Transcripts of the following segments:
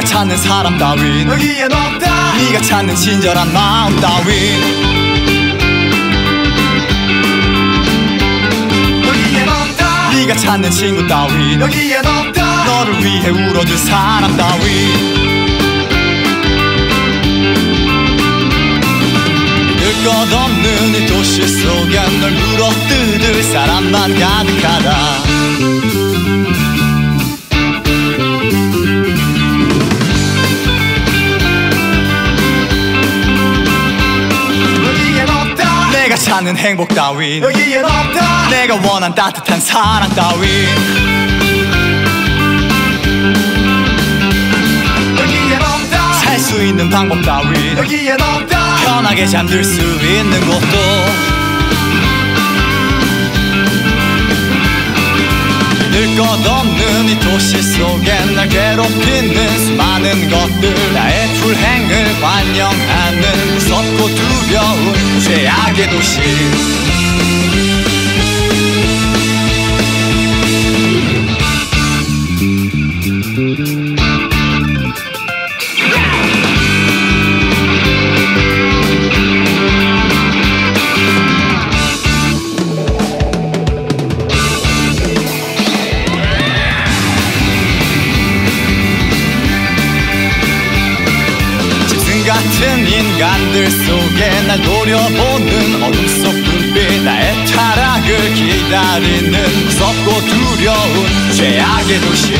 찾는 사람 따윈 여기엔 없다. 네가 찾는 친절한 마음 따윈 여기엔 없다. 네가 찾는 친구 따윈 여기엔 없다. 너를 위해 울어줄 사람 따윈 것 없는 이 도시 속엔 널 물어뜯을 사람만 가득하다. 여기엔 없다. 내가 찾는 행복 따윈 여기엔 없다. 내가 원한 따뜻한 사랑 따윈 여기엔 없다. 살 수 있는 방법 따윈 여기엔 없다. 편하게 잠들 수 있는 곳도 믿을 것 없는 이 도시 속엔 날 괴롭히는 수많은 것들 나의 불행을 환영하는 무섭고 두려운 죄악의 도시 같은 인간들 속에 날 노려보는 어둠 속 눈빛 나의 타락을 기다리는 무섭고 두려운 죄악의 도시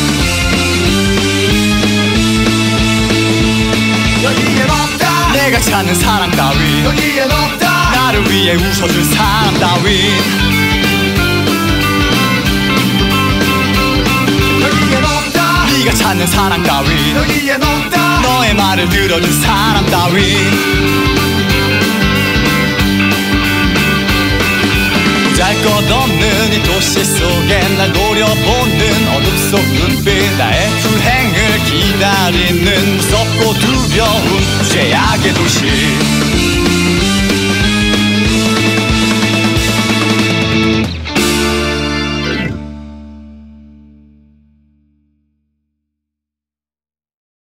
여기엔 없다. 내가 찾는 사랑 따윈 여기엔 없다. 나를 위해 웃어줄 사람 따윈 여기엔 없다. 네가 찾는 사랑 따윈 여기엔 없다. 너의 말을 들어줄 사람 따윈 보잘것없는 이 도시 속에 날 노려보는 어둠 속 눈빛 나의 불행을 기다리는 무섭고 두려운 죄악의 도시